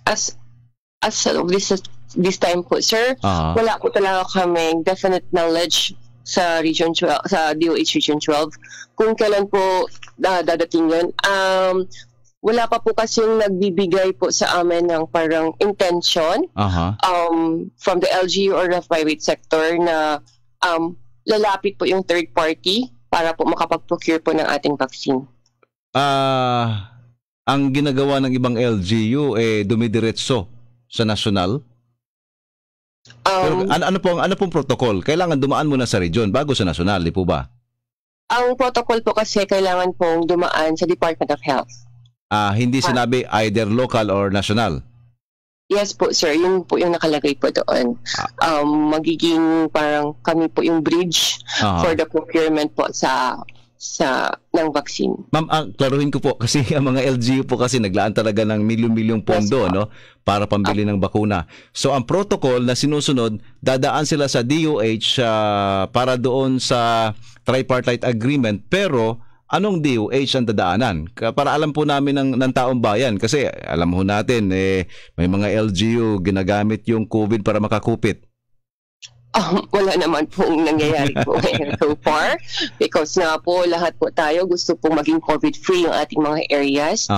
of this time po, sir, wala po talaga kaming definite knowledge sa Region 12, sa DOH Region 12, kung kailan po dadating yun. Wala pa po kasing nagbibigay po sa amin ng parang intention from the LGU or the private sector na lalapit po yung third party para po makapag-procure po ng ating vaccine. Ang ginagawa ng ibang LGU dumidiretso sa national? Pero ano pong protocol? Kailangan dumaan muna sa region bago sa national, di po ba? Ang protocol po kasi kailangan pong dumaan sa Department of Health. Hindi sinabi either local or national? Yes po, sir. Yun po yung nakalagay po doon. Magiging parang kami po yung bridge for the procurement po ng vaccine. Ma'am, klaruhin ko po kasi ang mga LGU po kasi naglaan talaga ng milyong-milyong pondo para pambili ng bakuna. So ang protocol na sinusunod, dadaan sila sa DOH para doon sa tripartite agreement, pero anong DOH ang dadaanan? Para alam po namin ng taong bayan. Kasi alam ho natin, may mga LGU ginagamit yung COVID para makakupit. Wala naman pong nangyayari po so far. Because nga po, lahat po tayo gusto pong maging COVID-free yung ating mga areas.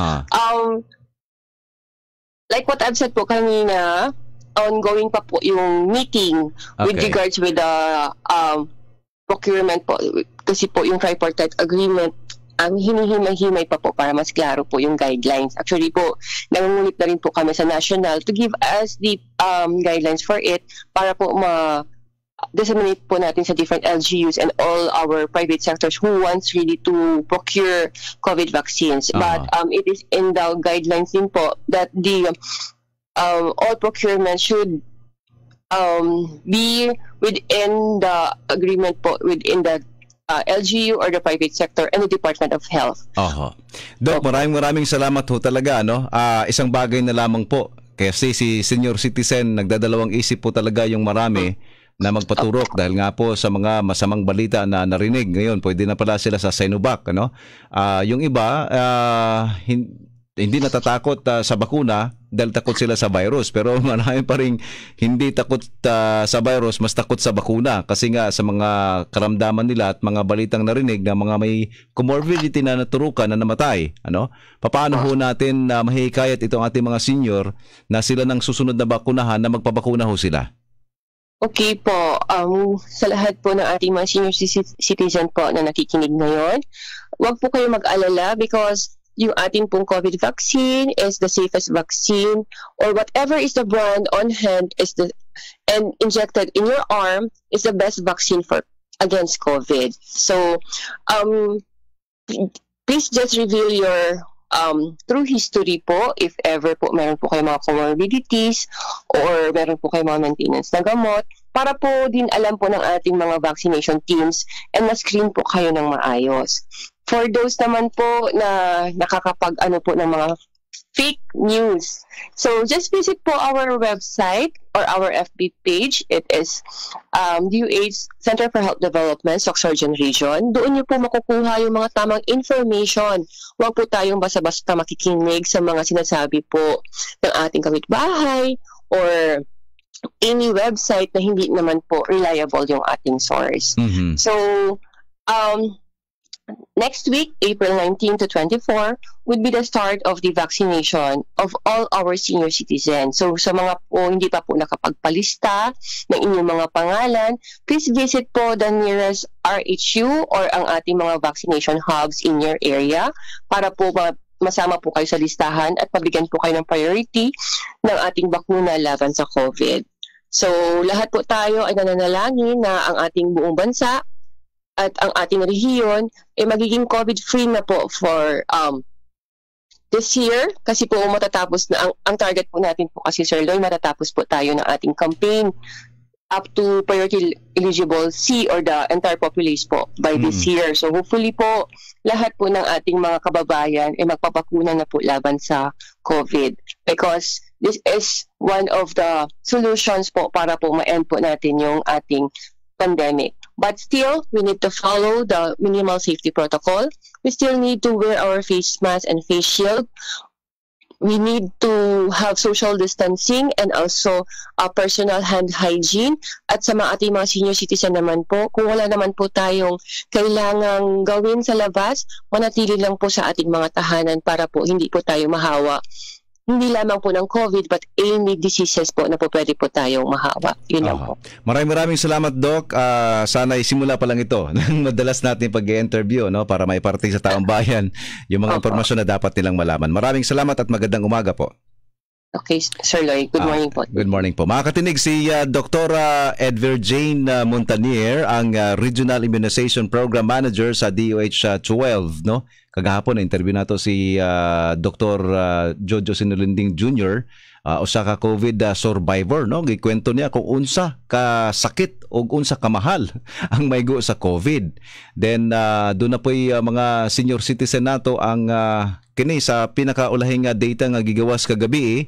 Like what I've said po kanina, ongoing pa po yung meeting with regards with the procurement po. Kasi po yung tripartite agreement, ang hinihimay-himay pa po para mas klaro po yung guidelines. Actually po, nangungulit na rin po kami sa national to give us the guidelines for it para po disseminate po natin sa different LGUs and all our private sectors who wants really to procure COVID vaccines. But it is in the guidelines din po that the all procurement should be within the agreement po, within the LGU or the private sector and the Department of Health. Doc, maraming salamat ho talaga. Isang bagay na lamang po, kasi si senior citizen, nagdadalawang isip po talaga yung marami na magpaturok dahil nga po sa mga masamang balita na narinig. Ngayon, pwede na pala sila sa Sinovac. Yung iba, hindi natatakot sa bakuna dahil takot sila sa virus. Pero marami pa rin hindi takot sa virus, mas takot sa bakuna. Kasi nga sa mga karamdaman nila at mga balitang narinig na mga may comorbidity na naturukan na namatay. Paano ho natin mahihikayat itong ating mga senior na sila nang susunod na bakunahan na magpabakuna ho sila? Okay po, sa lahat po ng ating mga senior citizen po na nakikinig ngayon, huwag po kayo mag-alala because yung ating pong COVID vaccine is the safest vaccine, or whatever is the brand on hand and injected in your arm is the best vaccine against COVID. So please just review your true history po if ever po meron po kayo mga comorbidities or meron po kayo mga maintenance na gamot, para po din alam po ng ating mga vaccination teams and ma-screen po kayo ng maayos. For those naman po na nakakapag-ano po ng mga fake news, so just visit po our website or our FB page. It is DOH Center for Health Development, Sorsogon Region. Doon niyo po makukuha yung mga tamang information. Huwag po tayong basta-basta makikinig sa mga sinasabi po ng ating kapitbahay or any website na hindi naman po reliable yung ating source. Mm-hmm. So, next week, April 19 to 24, would be the start of the vaccination of all our senior citizens. So sa mga po hindi pa po nakapagpalista ng inyong mga pangalan, please visit po the nearest RHU or ang ating mga vaccination hubs in your area para po masama po kayo sa listahan at mabigyan po kayo ng priority ng ating bakuna laban sa COVID. So lahat po tayo ay nananalangin na ang ating buong bansa at ang ating rehiyon ay magiging COVID-free na po for this year, kasi po matatapos na ang target po natin po kasi Sir Loy, matatapos po tayo ng ating campaign up to priority eligible C or the entire population po by this year. So hopefully po lahat po ng ating mga kababayan ay magpapakuna na po laban sa COVID, because this is one of the solutions po para po ma-end po natin yung ating pandemic. But still, we need to follow the minimal safety protocol. We still need to wear our face mask and face shield. We need to have social distancing and also personal hand hygiene. At sa ating mga senior citizen naman po, kung wala naman po tayong kailangang gawin sa labas, manatili lang po sa ating mga tahanan para po hindi po tayo mahawa. Hindi lamang po ng COVID but any diseases po na po pwede po tayong mahawa. Yun lang po. Maraming salamat, Doc. Sana simula pa lang ito ng madalas natin pag-i-interview, no, para maiparating sa taong bayan yung mga impormasyon na dapat nilang malaman. Maraming salamat at magandang umaga po. Okay, Sir Loy. Good morning po. Good morning po. Makakatinig si Dr. Edver Jane Montanier, ang Regional Immunization Program Manager sa DOH 12, no? Kagahapon na-interview nato si Dr. Jojo Sinulinding Jr., usa ka COVID survivor, no? Gikwento niya kung unsa ka sakit o unsa ka mahal ang maygo sa COVID. Then doon na po'y mga senior citizen nato ang kini sa pinakaulahing data nga gigawas kagabi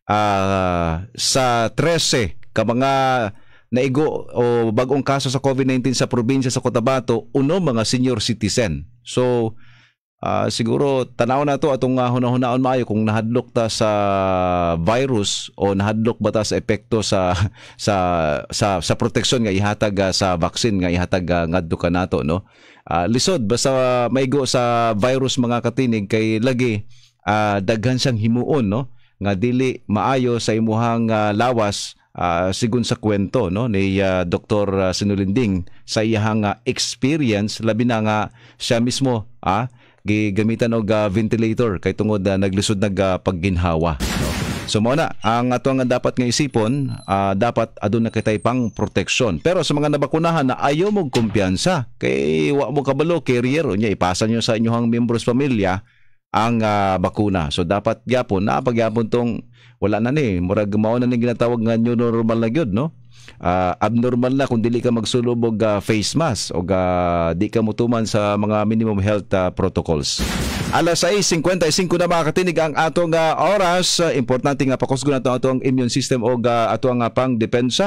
sa 13 ka mga naigo o bagong kaso sa COVID-19 sa probinsya sa Cotabato, uno mga senior citizen. So siguro tanaw na to atong hunahunahon maayo kung nahadlok ta sa virus o nahadlok ba ta sa epekto sa proteksyon nga ihatag sa vaccine nga ihatag ngadto kanato, no? Lisod basta maigo sa virus mga katinig kay lagi daghan siyang himuon, no, nga dili maayo sa imuhang lawas, sigun sa kwento, no, ni Dr. Sinulinding sa iyang experience, labi na nga siya mismo gigamitan og ventilator kay tungod naglisod pagginhawa, no? So mo na ang ato nga dapat nga isipon, dapat aduna kitay pang proteksyon. Pero sa mga nabakunahan na ayaw mong kumpiyansa kay wa mo kabalo carrier nya ipasa nyo sa inyong miyembros pamilya ang bakuna. So dapat gyapon na pagyapon tong wala na ni murag mao na ni ginatawag nga new normal na gyud, no? Abnormal na kung dili ka magsulubog face mask o di ka mutuman sa mga minimum health protocols. Alas 6:55 na makakatinig ang atong oras. Importante nga pakusgon nato atong immune system o atong pang depensa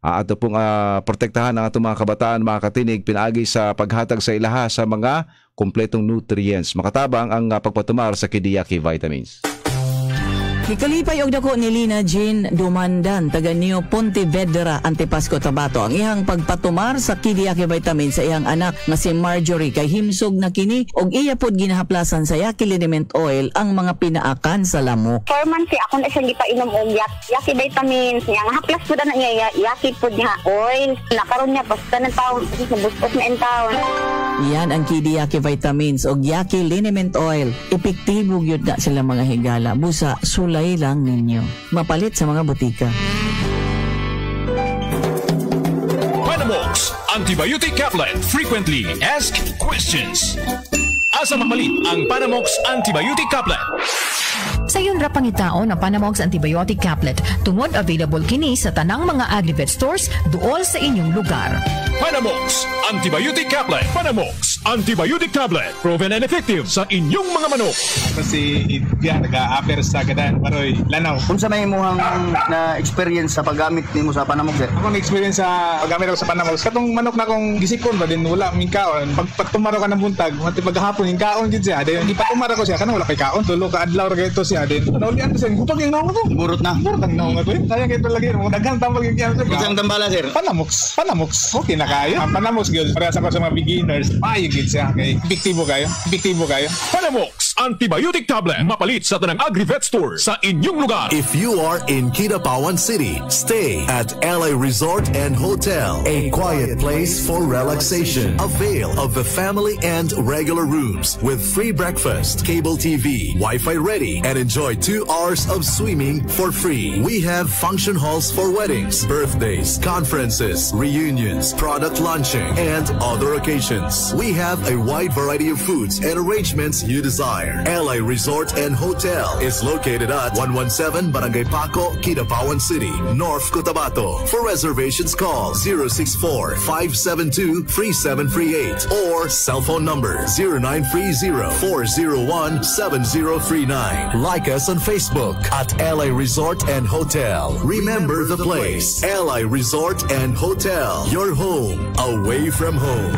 ato pong protektahan ang atong mga kabataan, mga katinig, pinaagi sa paghatag sa ilaha sa mga kumpletong nutrients. Makatabang ang pagpatumar sa Kidiyaki Vitamins. Gikalipay og dako ni Lina Jean Dumandan, taga Neo Pontevedra, Antipasco, Tabato, ang ihang pagpatumar sa Kidiyaki Vitamin sa ihang anak nga si Marjorie kay himsog na kini og iya pod ginahaplasan sa Yaki Liniment Oil ang mga pinaakan sa lamok. 4 months ako na siya gipainom og Yaki Vitamins niya nga haplas pud na niya Yaki pud niya oil. Nakaron niya basta ng taon sa bustos na taon. Yan ang Kidiyaki Vitamins og Yaki Liniment Oil. Epektibo gyud na sila mga higala. Busa sulay lang ninyo. Mapalit sa mga butika. Panamox Antibiotic Caplet. Frequently Asked Questions. Asa mapalit ang Panamox Antibiotic Caplet? Sa iyon ra pangitaon ang Panamox Antibiotic Caplet. Tungod available kini sa tanang mga Agrivet stores duol sa inyong lugar. Panamox Antibiotic Caplet. Panamox Antibiotic Tablet. Proven and effective sa inyong mga manok. Kasi yan, nag-a-apper sa gadan. Paroy, lanaw. Kung sa may muhang na-experience sa paggamit ni mo sa Panamox, sir? Ako na-experience sa paggamit ako sa Panamox. Katong manok na kong gisikon ba din, wala ming kaon. Pag tumaro ka ng buntag, maghapon yung kaon din siya. Then, di pa tumaro ko siya, kanang wala kay kaon. Tulo ka adlaw rin ito siya. Then, naulian ko siya, gupag yung naong ko. Burot na. Burot ang naong ko. Sayang kayo lagi. Daghang tambal yung kiyan. Isang tambala, sir? Panamox. Panamox. Okay na kayo. Ang Panamox, girls, para sa mga beginners, mayigid siya. Okay. Epektibo kayo. Epektibo kayo. Panamox Antibiotic Tablet. Mapalit sa tanang Agrivet store sa inyong lugar. If you are in Kidapawan City, stay at LA Resort and Hotel, a quiet place for relaxation. Avail of the family and regular rooms with free breakfast, cable TV, Wi-Fi ready, and enjoy 2 hours of swimming for free. We have function halls for weddings, birthdays, conferences, reunions, product launching, and other occasions. We have a wide variety of foods and arrangements you desire. LA Resort and Hotel is located at 117 Barangay Paco, Kidapawan City, North Cotabato. For reservations, call 064-572-3738 or cell phone number 0930-401-7039. Like us on Facebook at LA Resort and Hotel. Remember the place, LA Resort and Hotel. Your home away from home.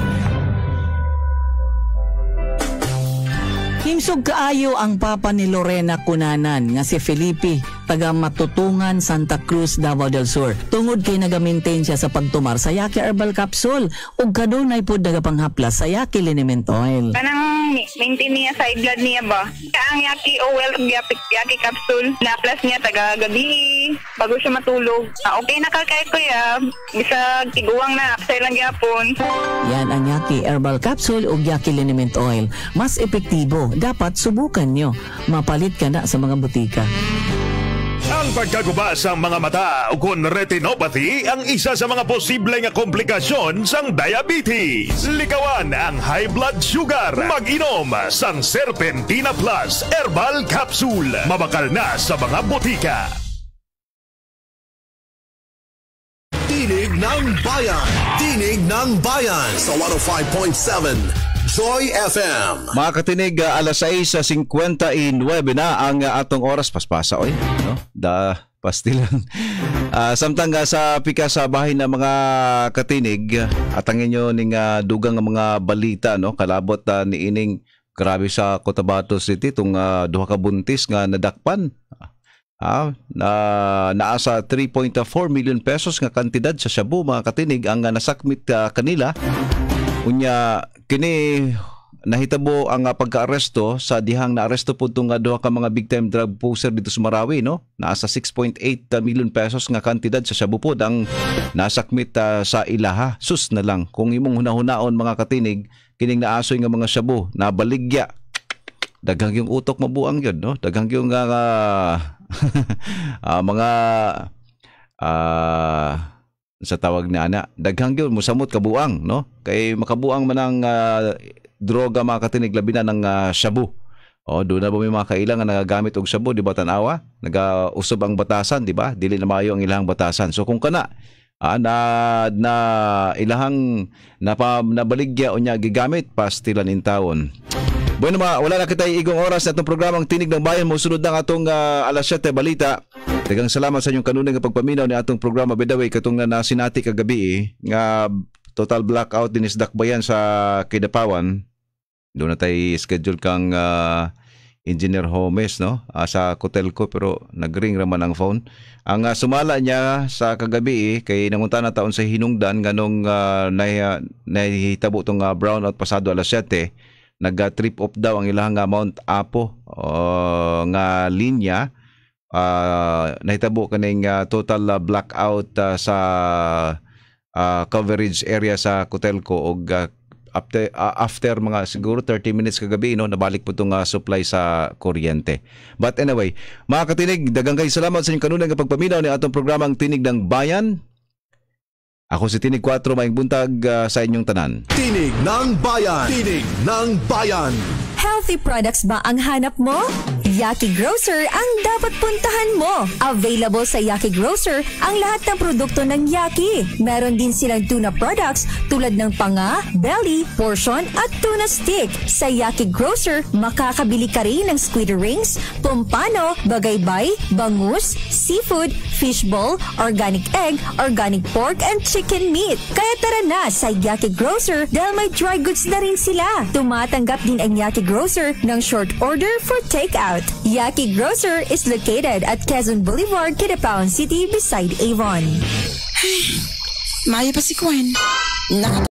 Himsog kaayo ang papa ni Lorena Cunanan nga si Felipe, taga Matutungan, Santa Cruz, Davao del Sur. Tungod kay nagamintain siya sa pagtumar sa Yaki Herbal Capsule ug kadunay pod nagapanghaplas sa Yaki Liniment Oil. Kanang maintain niya sa blood niya ba? Ang Yaki Oil ug Yaki Capsule na plus niya taga gabi bago siya matulog. Okay na kay kuya, bisa tiguang na sa ilang gyapon. Yan ang Yaki Herbal Capsule ug Yaki Liniment Oil. Mas epektibo, dapat subukan nyo. Mapalit ka na sa mga butika. Ang pagkaguba sa mga mata o kung retinopathy ang isa sa mga posible nga komplikasyon sang diabetes. Likawan ang high blood sugar. Mag-inom sang Serpentina Plus Herbal Capsule. Mabakal na sa mga butika. Tinig ng Bayan. Tinig ng Bayan sa 105.7 Joy FM. Mga katinig, alas 6:59 na ang atong oras. Paspasa, oy. No? Pastilan. Samtang sa pika sa bahay na mga katinig, atangin nyo ning dugang mga balita, no? Kalabot ni ining grabe sa Cotabato City, itong duha ka buntis nga nadakpan. Naasa 3.4 million pesos nga kantidad sa shabu, mga katinig, ang nasakmit kanila. Unya kini nahitabo ang pagka-aresto sa dihang naaresto po itong duha ka mga big time drug poser dito sa Marawi, no? Nasa 6.8 million pesos nga kantidad sa shabu po ang nasakmit sa ilaha. Sus na lang kung imong hunahunaon, mga katinig, kining naasoy nga mga shabu nabaligya. Daghang yung utok mabuang yun, no? Daghang yung mga sa tawag ni ana, daghang gyud musamot kabuang, no? Kay makabuang man ang droga, mga katinig, labi na ng shabu. Doon na ba may mga kailangan nagagamit og shabu, di ba, tanawa? Nagausob ang batasan, di ba? Dili na maayo ang ilahang batasan. So kung kana na ilahang nabaligya o niya gigamit, pastilan in taon. Bueno, wala na kita igong oras na itong programang Tinig ng Bayan. Musunod na atong alas 7 balita. Daghang salamat sa inyong kanunay nga pagpaminaw ni atong programa. By the way, katong na sinati kagabi nga total blackout din is dakbayan sa Kidapawan. Doon na tayo schedule kang Engineer Homes, no? Sa Cotelco, pero nagring raman ang phone. Ang sumala niya sa kagabi kay nangunta na taon sa hinungdan nganong nahitabo tong brownout pasado alas 7. Nag-trip off daw ang ilang Mount Apo nga linya. Nahitabo kaning total blackout sa coverage area sa Cotelco og after mga siguro 30 minutes kagabi, no, nabalik po itong supply sa kuryente. But anyway, mga katinig, daghang kay salamat sa inyong kanunay nga pagpaminaw ni atong programang Tinig ng Bayan. Ako si Tinig 4, maayong buntag sa inyong tanan. Tinig ng Bayan. Tinig ng Bayan. Healthy products ba ang hanap mo? Yaki Grocer ang dapat puntahan mo. Available sa Yaki Grocer ang lahat ng produkto ng Yaki. Meron din silang tuna products tulad ng panga, belly, portion at tuna stick. Sa Yaki Grocer, makakabili ka rin ng squid rings, pompano, bagaybay, bangus, seafood, fishball, organic egg, organic pork and chicken meat. Kaya tara na sa Yaki Grocer dahil may dry goods na rin sila. Tumatanggap din ang Yaki Grocer ng short order for takeout. Yaki Grocer is located at Quezon Boulevard, Kidapawan City beside Avon. Maya pa si Gwen.